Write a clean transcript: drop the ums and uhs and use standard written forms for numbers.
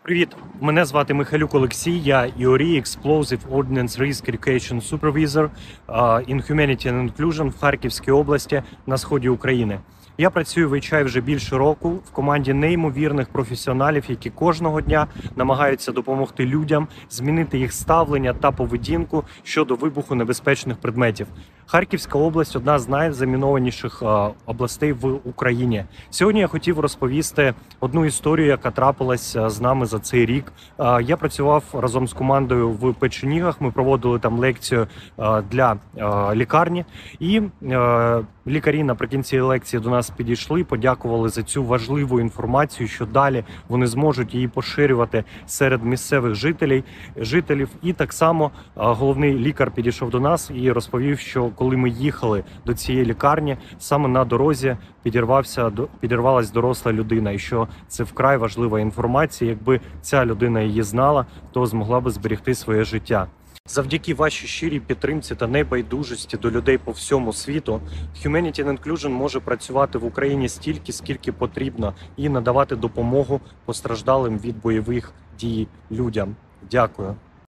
Привіт, мене звати Михайлюк Олексій, я EORI Explosive Ordnance Risk Education Supervisor in Humanity and Inclusion в Харківській області на сході України. Я працюю в HI вже більше року в команді неймовірних професіоналів, які кожного дня намагаються допомогти людям змінити їх ставлення та поведінку щодо вибуху небезпечних предметів. Харківська область – одна з найзамінованіших областей в Україні. Сьогодні я хотів розповісти одну історію, яка трапилася з нами за цей рік. Я працював разом з командою в Печенігах, ми проводили там лекцію для лікарні. І лікарі наприкінці лекції до нас підійшли, подякували за цю важливу інформацію, що далі вони зможуть її поширювати серед місцевих жителів. І так само головний лікар підійшов до нас і розповів, що коли ми їхали до цієї лікарні, саме на дорозі підірвалась доросла людина, і що це вкрай важлива інформація. Якби ця людина її знала, то змогла би зберегти своє життя. Завдяки вашій щирій підтримці та небайдужості до людей по всьому світу, Humanity and Inclusion може працювати в Україні стільки, скільки потрібно, і надавати допомогу постраждалим від бойових дій людям. Дякую.